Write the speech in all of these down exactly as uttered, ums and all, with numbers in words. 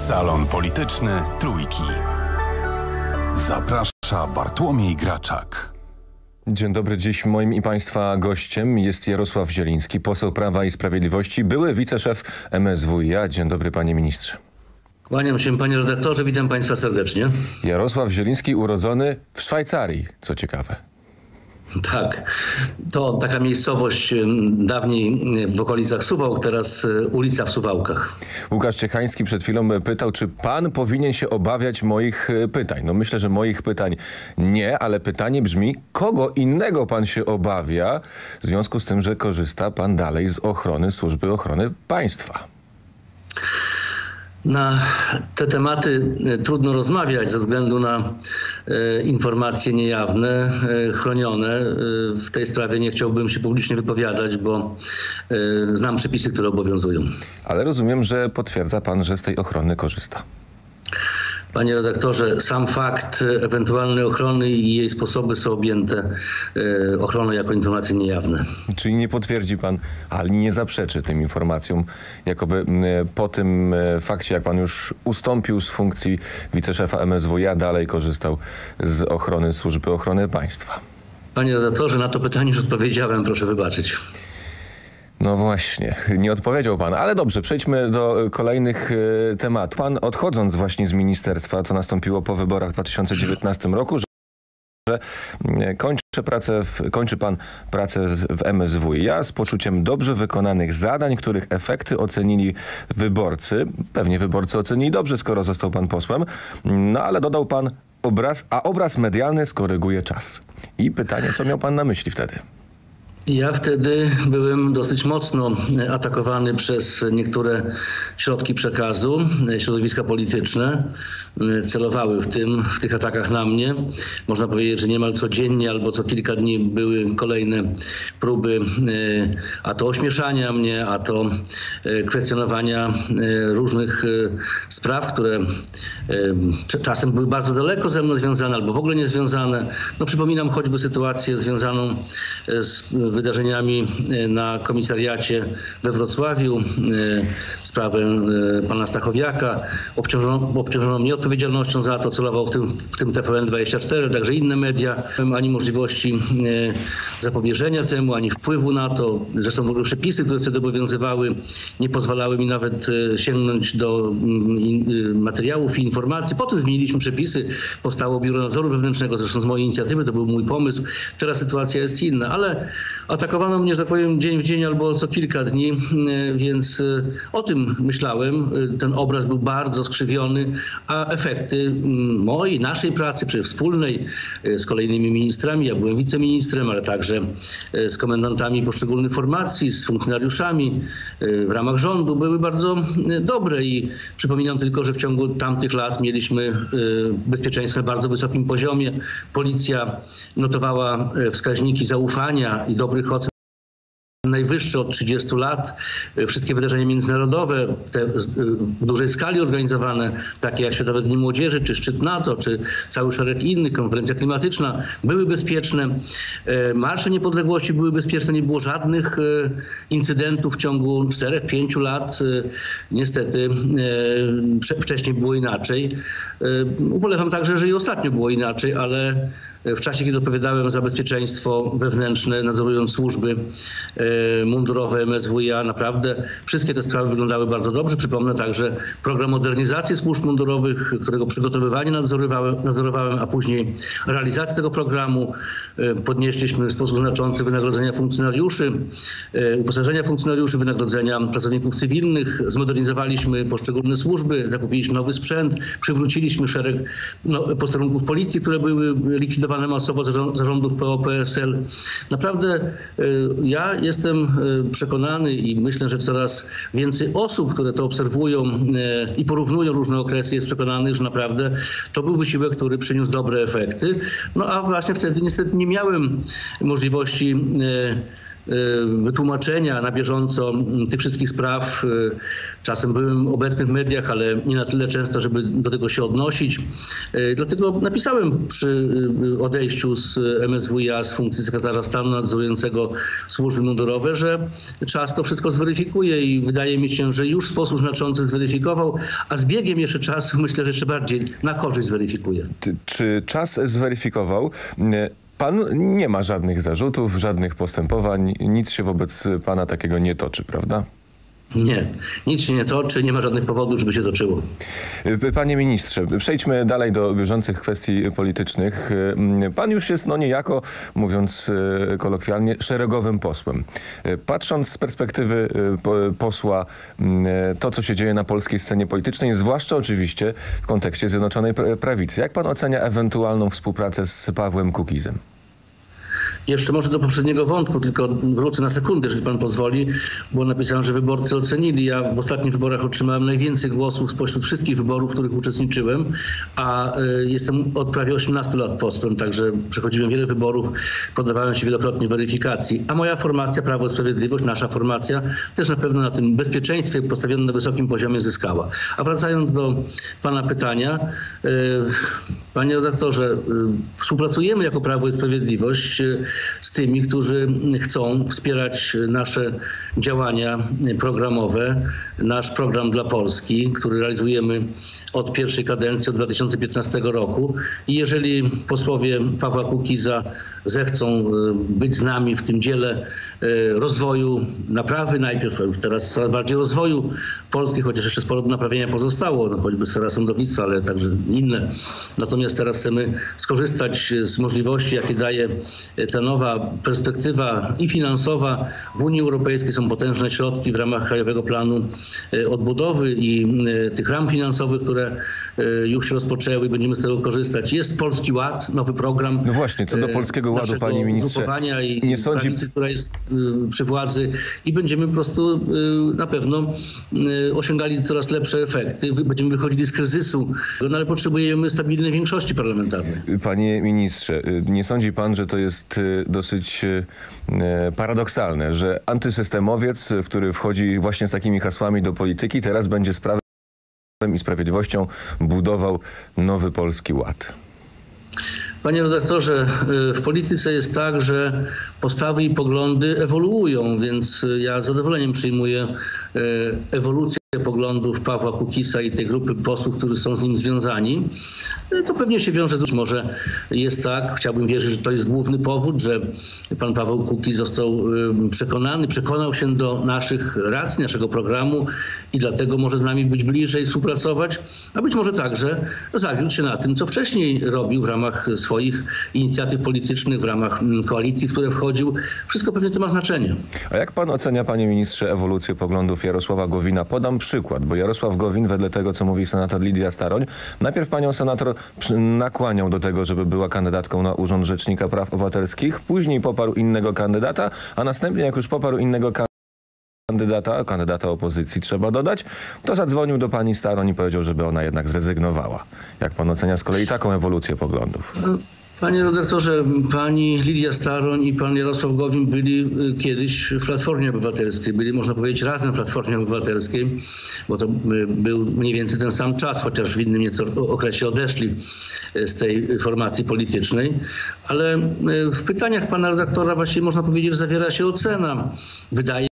Salon Polityczny Trójki. Zaprasza Bartłomiej Graczak. Dzień dobry. Dziś moim i Państwa gościem jest Jarosław Zieliński, poseł Prawa i Sprawiedliwości, były wiceszef M S W i A. Dzień dobry, panie ministrze. Kłaniam się, panie redaktorze, witam państwa serdecznie. Jarosław Zieliński urodzony w Szwajcarii, co ciekawe. Tak, to taka miejscowość dawniej w okolicach Suwałk, teraz ulica w Suwałkach. Łukasz Ciechański przed chwilą pytał, czy pan powinien się obawiać moich pytań. No myślę, że moich pytań nie, ale pytanie brzmi, kogo innego pan się obawia w związku z tym, że korzysta pan dalej z ochrony Służby Ochrony Państwa? Na te tematy trudno rozmawiać ze względu na e, informacje niejawne, e, chronione. E, w tej sprawie nie chciałbym się publicznie wypowiadać, bo e, znam przepisy, które obowiązują. Ale rozumiem, że potwierdza pan, że z tej ochrony korzysta. Panie redaktorze, sam fakt ewentualnej ochrony i jej sposoby są objęte e, ochroną jako informacje niejawne. Czyli nie potwierdzi pan, ale nie zaprzeczy tym informacjom, jakoby e, po tym e, fakcie, jak pan już ustąpił z funkcji wiceszefa M S W i A, dalej korzystał z ochrony Służby Ochrony Państwa. Panie redaktorze, na to pytanie już odpowiedziałem, proszę wybaczyć. No właśnie, nie odpowiedział pan, ale dobrze, przejdźmy do kolejnych y, tematów. Pan, odchodząc właśnie z ministerstwa, co nastąpiło po wyborach w dwa tysiące dziewiętnastym roku, że, że kończy, pracę w, kończy pan pracę w M S W i A z poczuciem dobrze wykonanych zadań, których efekty ocenili wyborcy. Pewnie wyborcy ocenili dobrze, skoro został pan posłem, no ale dodał pan obraz, a obraz medialny skoryguje czas. I pytanie, co miał pan na myśli wtedy? Ja wtedy byłem dosyć mocno atakowany przez niektóre środki przekazu, środowiska polityczne. Celowały w tym, w tych atakach na mnie. Można powiedzieć, że niemal codziennie albo co kilka dni były kolejne próby a to ośmieszania mnie, a to kwestionowania różnych spraw, które czasem były bardzo daleko ze mną związane albo w ogóle niezwiązane. No, przypominam choćby sytuację związaną z wydarzeniami na komisariacie we Wrocławiu, sprawę pana Stachowiaka. Obciążono, obciążono mnie odpowiedzialnością za to, celował w tym, w tym T V N dwadzieścia cztery, także inne media. Nie mam ani możliwości zapobieżenia temu, ani wpływu na to. Zresztą w ogóle przepisy, które wtedy obowiązywały, nie pozwalały mi nawet sięgnąć do materiałów i informacji. Potem zmieniliśmy przepisy, powstało Biuro Nadzoru Wewnętrznego, zresztą z mojej inicjatywy, to był mój pomysł. Teraz sytuacja jest inna, ale atakowano mnie, że tak powiem, dzień w dzień albo co kilka dni, więc o tym myślałem. Ten obraz był bardzo skrzywiony, a efekty mojej, naszej pracy, czy wspólnej z kolejnymi ministrami, ja byłem wiceministrem, ale także z komendantami poszczególnych formacji, z funkcjonariuszami w ramach rządu były bardzo dobre i przypominam tylko, że w ciągu tamtych lat mieliśmy bezpieczeństwo na bardzo wysokim poziomie. Policja notowała wskaźniki zaufania i dobrych ocen najwyższe od trzydziestu lat. Wszystkie wydarzenia międzynarodowe, te w dużej skali organizowane, takie jak Światowe Dni Młodzieży, czy szczyt NATO, czy cały szereg innych, konferencja klimatyczna, były bezpieczne. Marsze Niepodległości były bezpieczne, nie było żadnych incydentów w ciągu czterech, pięciu lat. Niestety wcześniej było inaczej. Ubolewam także, że i ostatnio było inaczej, ale w czasie, kiedy odpowiadałem za bezpieczeństwo wewnętrzne, nadzorując służby mundurowe M S W i A, naprawdę wszystkie te sprawy wyglądały bardzo dobrze. Przypomnę także program modernizacji służb mundurowych, którego przygotowywanie nadzorowałem, nadzorowałem, a później realizację tego programu. Podnieśliśmy w sposób znaczący wynagrodzenia funkcjonariuszy, uposażenia funkcjonariuszy, wynagrodzenia pracowników cywilnych. Zmodernizowaliśmy poszczególne służby, zakupiliśmy nowy sprzęt, przywróciliśmy szereg no, posterunków policji, które były likwidowane masowo zarządów P O P S L. Naprawdę ja jestem przekonany i myślę, że coraz więcej osób, które to obserwują i porównują różne okresy, jest przekonanych, że naprawdę to był wysiłek, który przyniósł dobre efekty. No a właśnie wtedy niestety nie miałem możliwości wytłumaczenia na bieżąco tych wszystkich spraw. Czasem byłem obecny w mediach, ale nie na tyle często, żeby do tego się odnosić. Dlatego napisałem przy odejściu z M S W i A z funkcji sekretarza stanu nadzorującego służby mundurowe, że czas to wszystko zweryfikuje i wydaje mi się, że już w sposób znaczący zweryfikował, a z biegiem jeszcze czasu myślę, że jeszcze bardziej na korzyść zweryfikuje. Czy czas zweryfikował? Pan nie ma żadnych zarzutów, żadnych postępowań, nic się wobec pana takiego nie toczy, prawda? Nie, nic się nie toczy, nie ma żadnych powodów, żeby się toczyło. Panie ministrze, przejdźmy dalej do bieżących kwestii politycznych. Pan już jest, no niejako, mówiąc kolokwialnie, szeregowym posłem. Patrząc z perspektywy posła to, co się dzieje na polskiej scenie politycznej, zwłaszcza oczywiście w kontekście Zjednoczonej Prawicy, jak pan ocenia ewentualną współpracę z Pawłem Kukizem? Jeszcze może do poprzedniego wątku, tylko wrócę na sekundę, jeżeli pan pozwoli, bo napisałem, że wyborcy ocenili. Ja w ostatnich wyborach otrzymałem najwięcej głosów spośród wszystkich wyborów, w których uczestniczyłem, a y, jestem od prawie osiemnastu lat posłem, także przechodziłem wiele wyborów, poddawałem się wielokrotnie weryfikacji. A moja formacja, Prawo i Sprawiedliwość, nasza formacja, też na pewno na tym bezpieczeństwie postawionym na wysokim poziomie zyskała. A wracając do pana pytania, y, panie redaktorze, y, współpracujemy jako Prawo i Sprawiedliwość y, z tymi, którzy chcą wspierać nasze działania programowe, nasz program dla Polski, który realizujemy od pierwszej kadencji, od dwa tysiące piętnastego roku. I jeżeli posłowie Pawła Kukiza zechcą być z nami w tym dziele rozwoju, naprawy najpierw, a już teraz coraz bardziej rozwoju Polski, chociaż jeszcze sporo do naprawienia pozostało, no choćby sfera sądownictwa, ale także inne. Natomiast teraz chcemy skorzystać z możliwości, jakie daje ta nowa perspektywa i finansowa. W Unii Europejskiej są potężne środki w ramach Krajowego Planu Odbudowy i tych ram finansowych, które już się rozpoczęły i będziemy z tego korzystać. Jest Polski Ład, nowy program. No właśnie, co do Polskiego Ładu, panie ministrze, i nie sądzi... prawicy, która jest przy władzy i będziemy po prostu na pewno osiągali coraz lepsze efekty. Będziemy wychodzili z kryzysu, no ale potrzebujemy stabilnej większości parlamentarnej. Panie ministrze, nie sądzi pan, że to jest dosyć paradoksalne, że antysystemowiec, który wchodzi właśnie z takimi hasłami do polityki, teraz będzie z Prawem i Sprawiedliwością budował nowy Polski Ład? Panie redaktorze, w polityce jest tak, że postawy i poglądy ewoluują, więc ja z zadowoleniem przyjmuję ewolucję poglądów Pawła Kukiza i tej grupy posłów, którzy są z nim związani. To pewnie się wiąże z tym, może jest tak, chciałbym wierzyć, że to jest główny powód, że pan Paweł Kukiz został przekonany, przekonał się do naszych racji, naszego programu i dlatego może z nami być bliżej, współpracować, a być może także zawiódł się na tym, co wcześniej robił w ramach swoich inicjatyw politycznych, w ramach koalicji, w które wchodził. Wszystko pewnie to ma znaczenie. A jak pan ocenia, panie ministrze, ewolucję poglądów Jarosława Gowina? Podam przykład, bo Jarosław Gowin, wedle tego, co mówi senator Lidia Staroń, najpierw panią senator nakłaniał do tego, żeby była kandydatką na Urząd Rzecznika Praw Obywatelskich, później poparł innego kandydata, a następnie, jak już poparł innego kandydata, kandydata opozycji trzeba dodać, to zadzwonił do pani Staroń i powiedział, żeby ona jednak zrezygnowała. Jak pan ocenia z kolei taką ewolucję poglądów? Panie redaktorze, pani Lidia Staroń i pan Jarosław Gowin byli kiedyś w Platformie Obywatelskiej. Byli, można powiedzieć, razem w Platformie Obywatelskiej, bo to był mniej więcej ten sam czas, chociaż w innym nieco okresie odeszli z tej formacji politycznej. Ale w pytaniach pana redaktora właściwie można powiedzieć, że zawiera się ocena. Wydaje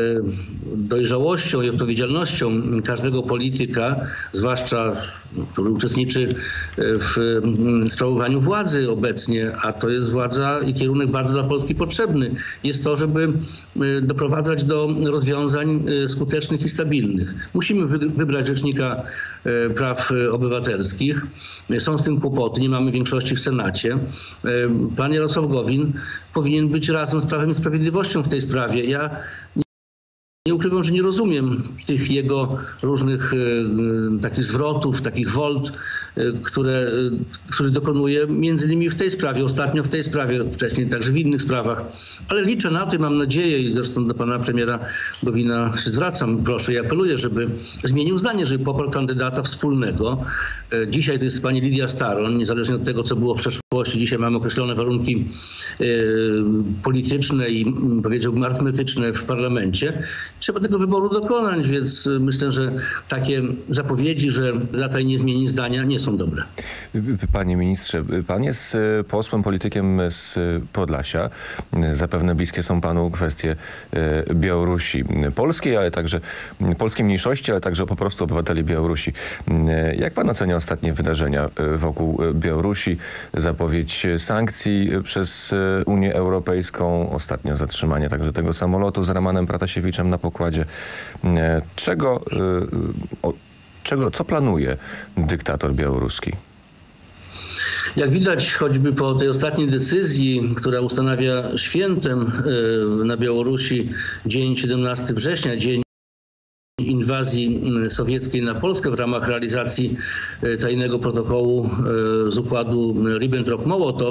dojrzałością i odpowiedzialnością każdego polityka, zwłaszcza który uczestniczy w sprawowaniu władzy obecnie, a to jest władza i kierunek bardzo dla Polski potrzebny, jest to, żeby doprowadzać do rozwiązań skutecznych i stabilnych. Musimy wybrać Rzecznika Praw Obywatelskich. Są z tym kłopoty, nie mamy większości w Senacie. Pan Jarosław Gowin powinien być razem z Prawem i Sprawiedliwością w tej sprawie. Ja Nie ukrywam, że nie rozumiem tych jego różnych e, takich zwrotów, takich wolt, e, które, e, które dokonuje między innymi w tej sprawie, ostatnio w tej sprawie, wcześniej także w innych sprawach. Ale liczę na to i mam nadzieję, i zresztą do pana premiera Gowina się zwracam, proszę i apeluję, żeby zmienił zdanie, żeby poparł kandydata wspólnego. E, dzisiaj to jest pani Lidia Staroń, niezależnie od tego, co było w przeszłości. Dzisiaj mamy określone warunki e, polityczne i powiedziałbym arytmetyczne w parlamencie. Trzeba tego wyboru dokonać, więc myślę, że takie zapowiedzi, że lata nie zmieni zdania, nie są dobre. Panie ministrze, pan jest posłem, politykiem z Podlasia. Zapewne bliskie są panu kwestie Białorusi polskiej, ale także polskiej mniejszości, ale także po prostu obywateli Białorusi. Jak pan ocenia ostatnie wydarzenia wokół Białorusi? Zapowiedź sankcji przez Unię Europejską, ostatnio zatrzymanie także tego samolotu z Ramanem Pratasiewiczem na pokładzie. Czego, czego, co planuje dyktator białoruski? Jak widać choćby po tej ostatniej decyzji, która ustanawia świętem na Białorusi dzień siedemnastego września, dzień inwazji sowieckiej na Polskę w ramach realizacji tajnego protokołu z układu Ribbentrop-Mołotow,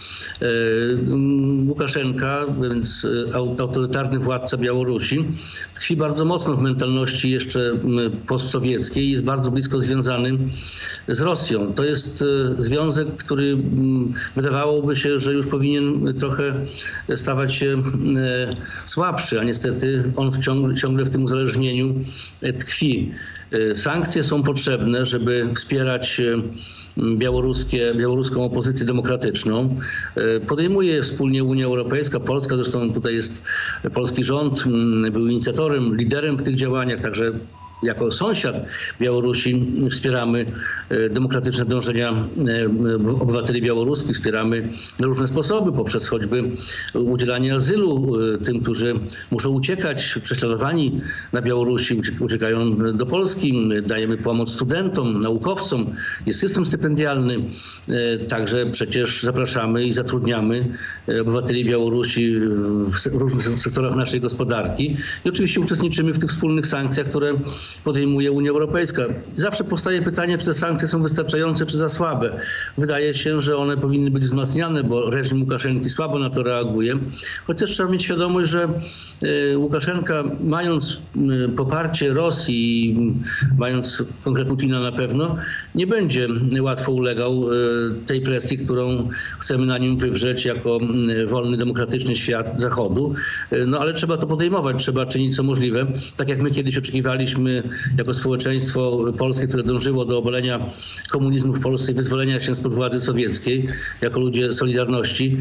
Łukaszenka, więc autorytarny władca Białorusi, tkwi bardzo mocno w mentalności jeszcze postsowieckiej i jest bardzo blisko związany z Rosją. To jest związek, który wydawałoby się, że już powinien trochę stawać się słabszy, a niestety on ciągle, ciągle w tym uzależnieniu tkwi. Sankcje są potrzebne, żeby wspierać białoruskie, białoruską opozycję demokratyczną. Podejmuje wspólnie Unia Europejska, Polska, zresztą tutaj jest polski rząd, był inicjatorem, liderem w tych działaniach, także jako sąsiad Białorusi wspieramy demokratyczne dążenia obywateli białoruskich, wspieramy na różne sposoby, poprzez choćby udzielanie azylu tym, którzy muszą uciekać, prześladowani na Białorusi, uciekają do Polski, dajemy pomoc studentom, naukowcom, jest system stypendialny, także przecież zapraszamy i zatrudniamy obywateli Białorusi w różnych sektorach naszej gospodarki i oczywiście uczestniczymy w tych wspólnych sankcjach, które podejmuje Unia Europejska. Zawsze powstaje pytanie, czy te sankcje są wystarczające, czy za słabe. Wydaje się, że one powinny być wzmacniane, bo reżim Łukaszenki słabo na to reaguje. Chociaż trzeba mieć świadomość, że Łukaszenka, mając poparcie Rosji, mając konkretnie Putina na pewno, nie będzie łatwo ulegał tej presji, którą chcemy na nim wywrzeć jako wolny, demokratyczny świat Zachodu. No ale trzeba to podejmować, trzeba czynić co możliwe. Tak jak my kiedyś oczekiwaliśmy jako społeczeństwo polskie, które dążyło do obalenia komunizmu w Polsce i wyzwolenia się spod władzy sowieckiej, jako ludzie Solidarności,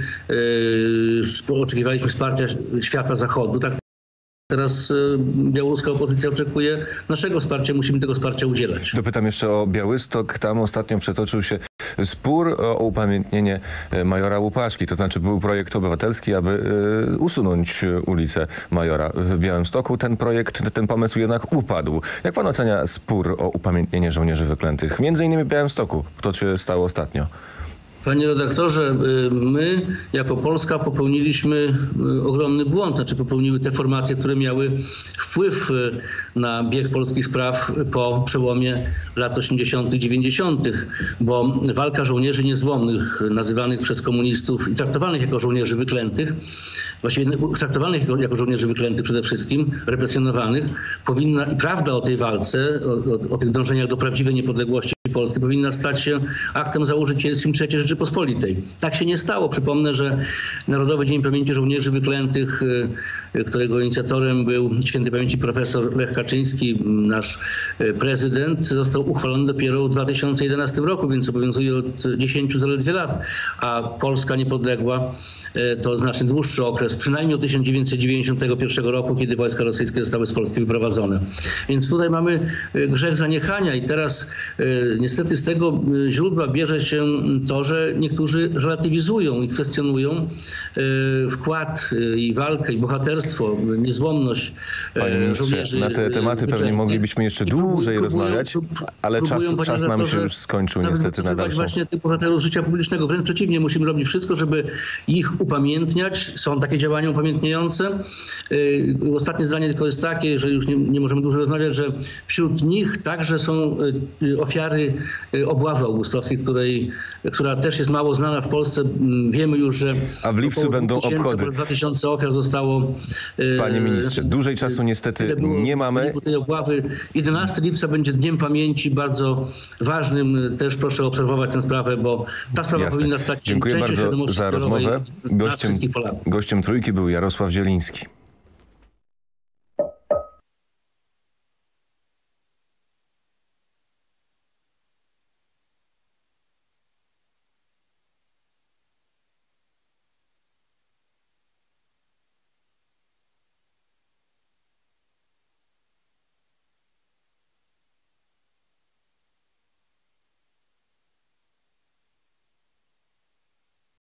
yy, oczekiwaliśmy wsparcia świata Zachodu. Tak teraz białoruska opozycja oczekuje naszego wsparcia, musimy tego wsparcia udzielać. Dopytam jeszcze o Białystok. Tam ostatnio przetoczył się spór o upamiętnienie majora Łupaszki. To znaczy był projekt obywatelski, aby usunąć ulicę Majora w Białymstoku. Ten projekt, ten pomysł jednak upadł. Jak pan ocenia spór o upamiętnienie żołnierzy wyklętych? Między innymi w Białymstoku. To się stało ostatnio. Panie redaktorze, my jako Polska popełniliśmy ogromny błąd, znaczy popełniły te formacje, które miały wpływ na bieg polskich spraw po przełomie lat osiemdziesiątych, dziewięćdziesiątych, bo walka żołnierzy niezłomnych, nazywanych przez komunistów i traktowanych jako żołnierzy wyklętych, właściwie traktowanych jako, jako żołnierzy wyklętych przede wszystkim, represjonowanych, powinna, i prawda o tej walce, o, o, o tych dążeniach do prawdziwej niepodległości Polski powinna stać się aktem założycielskim trzeciej Rzeczypospolitej. Tak się nie stało. Przypomnę, że Narodowy Dzień Pamięci Żołnierzy Wyklętych, którego inicjatorem był świętej pamięci profesor Lech Kaczyński, nasz prezydent, został uchwalony dopiero w dwa tysiące jedenastym roku, więc obowiązuje od dziesięciu zaledwie lat, a Polska niepodległa to znacznie dłuższy okres, przynajmniej od tysiąc dziewięćset dziewięćdziesiątego pierwszego roku, kiedy wojska rosyjskie zostały z Polski wyprowadzone. Więc tutaj mamy grzech zaniechania i teraz Niestety z tego źródła bierze się to, że niektórzy relatywizują i kwestionują wkład i walkę, i bohaterstwo, niezłomność Panie ministrze, żołnierzy. na te tematy pewnie moglibyśmy jeszcze dłużej rozmawiać, ale czas, czas nam się już skończył niestety na dalszą. Właśnie tych bohaterów życia publicznego. Wręcz przeciwnie, musimy robić wszystko, żeby ich upamiętniać. Są takie działania upamiętniające. Ostatnie zdanie tylko jest takie, że już nie, nie możemy dużo rozmawiać, że wśród nich także są ofiary obławy augustowskiej, której, która też jest mało znana w Polsce. Wiemy już, że a w lipcu będą obchody. dwa tysiące ofiar zostało. Panie ministrze, dłużej czasu niestety nie mamy. Tej obławy. jedenastego lipca będzie Dniem Pamięci, bardzo ważnym. Też proszę obserwować tę sprawę, bo ta sprawa Jasne. powinna stać się Dziękuję częścią bardzo za rozmowę. Gościem, gościem Trójki był Jarosław Zieliński.